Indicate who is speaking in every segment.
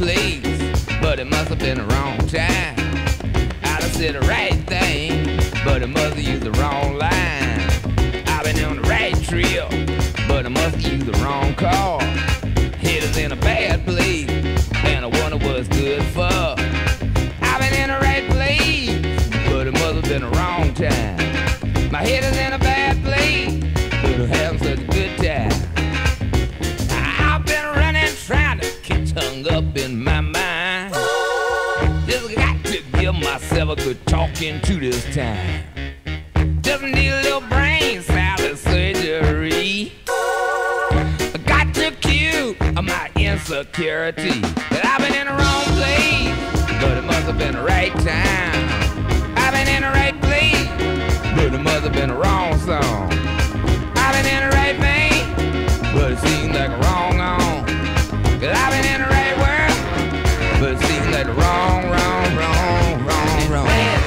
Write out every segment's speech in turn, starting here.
Speaker 1: place, but it must have been the wrong time. I'd have said the right thing, but it must have used the wrong line. I've been on the right trail, but I must have used the wrong car. Headed in a bad place, and I wonder what's good for. I've been in the right place, but it must have been the wrong time. My head is in a bad place, but I'm having such a good time. I've been running, trying to get hung up in my mind. Just got to give myself a good talking to this time. Just need a little brain salad surgery. I got to cure my insecurity. But I've been in the wrong place, but it must have been the right time. I've been in the right place, but it must have been the wrong song. I've been in the right vein, but it seems like a wrong on. Cause I've been in the right world, but it seems like the wrong, wrong, wrong, wrong, wrong.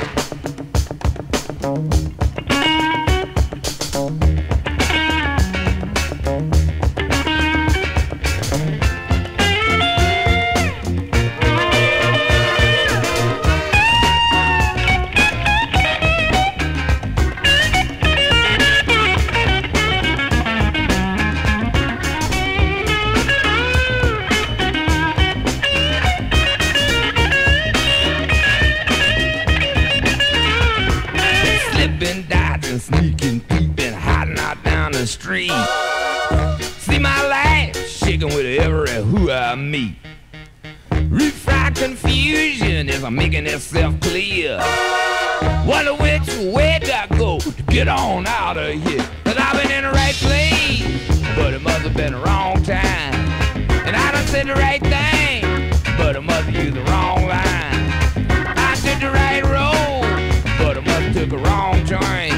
Speaker 1: Slipping, dodging, sneaking, peeping, hiding out down the street. See my life shaking with every who I meet. Refried confusion as I'm making itself clear. Wonder which way do I go to get on out of here? Cause I've been in the right place, but it must have been the wrong time. And I done said the right thing, but I must have used the wrong line. I took the right road, but I must have took a wrong joint.